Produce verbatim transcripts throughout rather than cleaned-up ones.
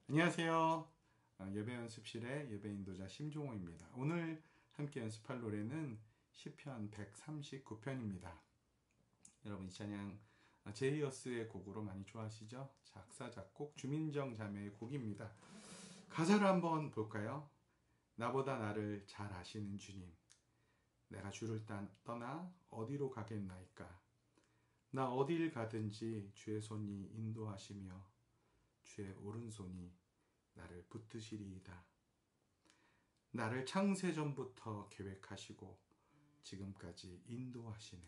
안녕하세요. 어, 예배 연습실의 예배 인도자 심종호입니다. 오늘 함께 연습할 노래는 시편 백삼십구 편입니다. 여러분 이 찬양 어, 제이어스의 곡으로 많이 좋아하시죠? 작사 작곡 주민정 자매의 곡입니다. 가사를 한번 볼까요? 나보다 나를 잘 아시는 주님, 내가 주를 떠나 어디로 가겠나이까? 나 어딜 가든지 주의 손이 인도하시며 주의 오른손이 나를 붙드시리이다. 나를 창세전부터 계획하시고 지금까지 인도하시네.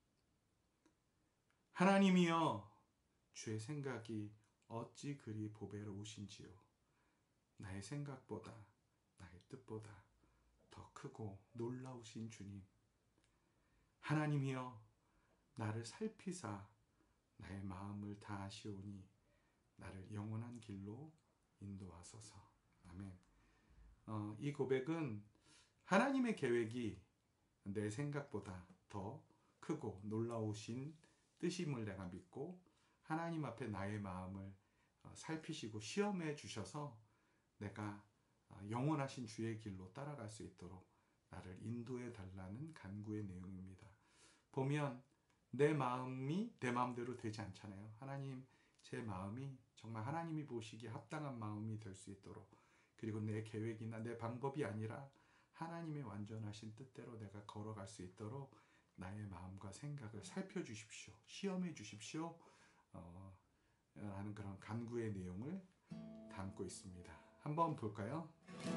하나님이여, 주의 생각이 어찌 그리 보배로우신지요. 나의 생각보다, 나의 뜻보다 더 크고 놀라우신 주님. 하나님이여, 나를 살피사 나의 마음을 다하시오니 나를 영원한 길로 인도하소서. 아멘. 어, 이 고백은 하나님의 계획이 내 생각보다 더 크고 놀라우신 뜻임을 내가 믿고 하나님 앞에 나의 마음을 살피시고 시험해 주셔서 내가 영원하신 주의 길로 따라갈 수 있도록 나를 인도해 달라는 간구의 내용입니다. 보면 내 마음이 내 마음대로 되지 않잖아요. 하나님, 제 마음이 정말 하나님이 보시기에 합당한 마음이 될 수 있도록, 그리고 내 계획이나 내 방법이 아니라 하나님의 완전하신 뜻대로 내가 걸어갈 수 있도록 나의 마음과 생각을 살펴주십시오. 시험해 주십시오. 어, 라는 그런 간구의 내용을 담고 있습니다. 한번 볼까요?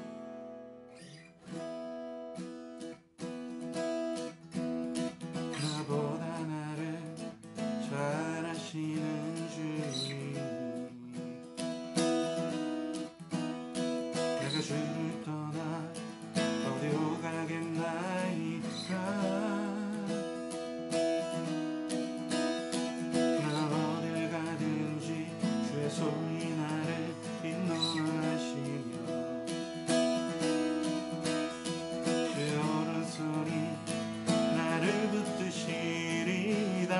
나보다 나를 잘 아시는 주님, 내가 주를 떠나 어디로 가겠나이까? 난 어딜 가든지 주의 손이 나를 인도하시며 주의 오른손이 나를 붙드시리다.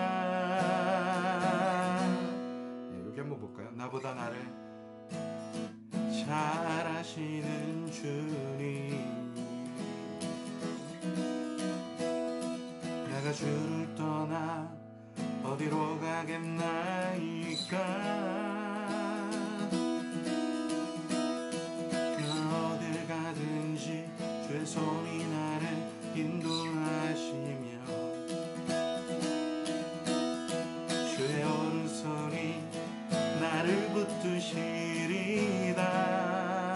네, 여기 한번 볼까요? 나보다 나를 잘 아시는 주님, 내가 주를 떠나 어디로 가겠나이까? 난 어딜 가든지 주의 손이 나를 인도하시며 주의 오른손이 나를 붙드시리다.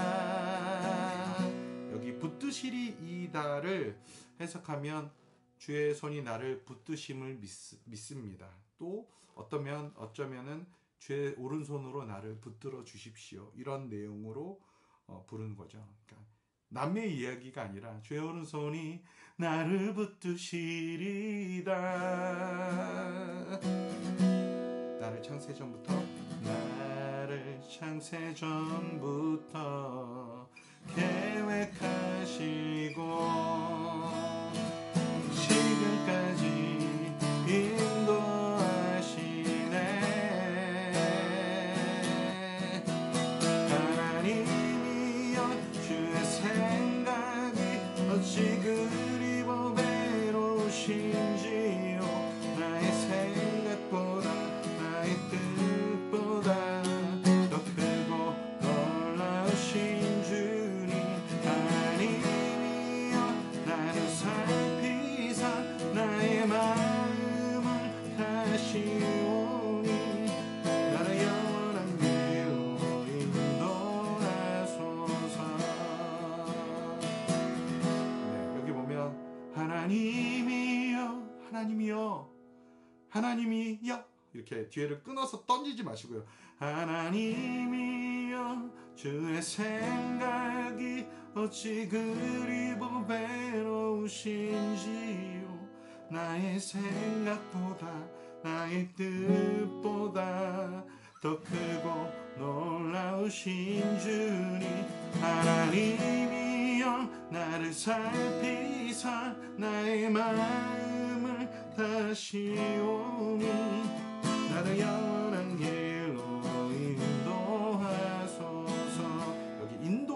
여기 붙드시리이다를 해석하면 주의 손이 나를 붙드심을 믿, 믿습니다. 또 어떠면 어쩌면은 주의 오른손으로 나를 붙들어 주십시오. 이런 내용으로 어, 부르는 거죠. 그러니까 남의 이야기가 아니라 주의 오른손이 나를 붙드시리다. 나를 창세전부터 나를 창세전부터 계획하시고 지금까지 인도하시네. 하나님이여, 주의 생각이 어찌 그리 보배로우신지요. 나의 생각보다 나의 뜻보다 더 크고 놀라우신 주님. 하나님이여, 나를 살피사 나의 마음을 다시오니 나를 영원한 길로 인도하소서. 네, 여기 보면 하나님이여, 하나님이여, 하나님이여, 이렇게 뒤에를 끊어서 던지지 마시고요. 하나님이여, 주의 생각이 어찌 그리 보배로우신지요. 나의 생각보다 나의 뜻보다 더 크고 놀라우신 주님. 하나님이여, 나를 살피사 나의 마음을 다시오니 나를 영원한 길로 인도하소서.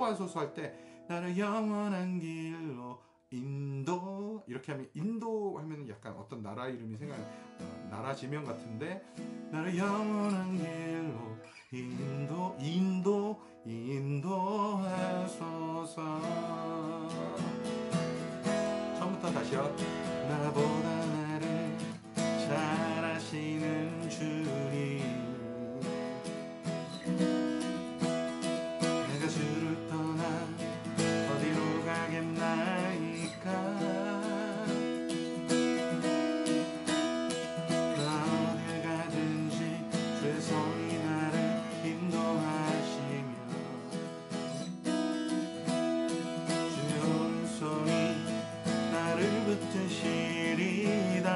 인도하소서 할 때 나를 영원한 길로 인도 이렇게 하면 인도 하면 약간 어떤 나라 이름이 생각 어, 나라 지명 같은데 나를 영원한 길로 인도 인도 인도하소서. 처음부터 다시요. 나보다 나를 잘 아시는 주님 내가 주를 떠나 어디로 가겠나이까 나 어딜 가든지 주의 손이 나를 인도하시며 주의 오른손이 나를 붙드시리다.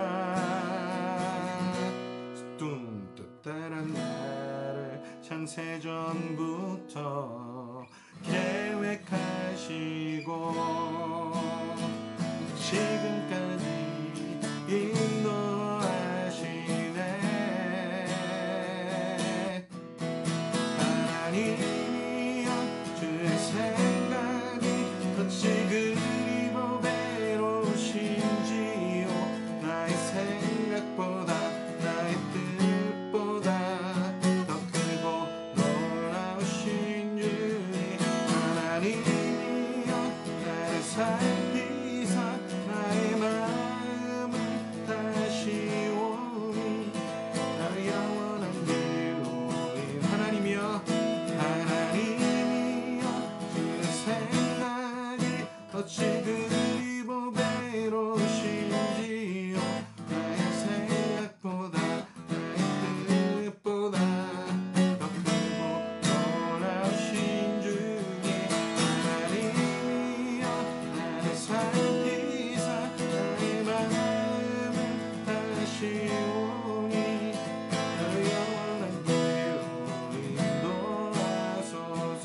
뚱뜻따란 나를 창세전부터 계획하시고 지금까지 인도하시네. 하나님이여 주의 생각이 어찌 그리 보배로우신지요. 나의 생각보다 나의 뜻보다 더 크고 놀라우신 주님 하나님이여 나를 살피사 나의 마음을 다시 오니 나를 영원한 길로 인 하나님이여 하나님이여 주의 생각이 어찌 그리 보배로우신지요. 나의 생각보다 나의 뜻보다 더 크고 놀라우신 주님 하나님이여 나를 살피사 나의 마음을 다시 오니 나를 영원한 길로 인도하소서.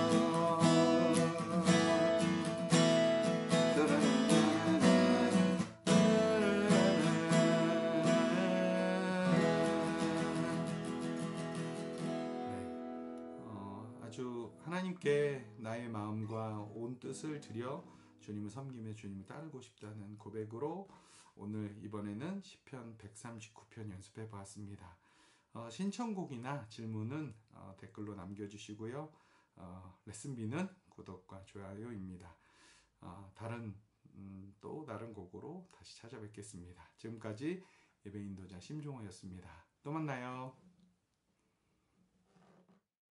어, 아주 하나님께 나의 마음과 온 뜻을 드려 주님을 섬기며 주님을 따르고 싶다는 고백으로 오늘 이번에는 시편 백삼십구 편 연습해 보았습니다. 어, 신청곡이나 질문은 어, 댓글로 남겨주시고요. 어, 레슨비는 구독과 좋아요입니다. 어, 다른 음, 또 다른 곡으로 다시 찾아뵙겠습니다. 지금까지 예배 인도자 심종호였습니다. 또 만나요.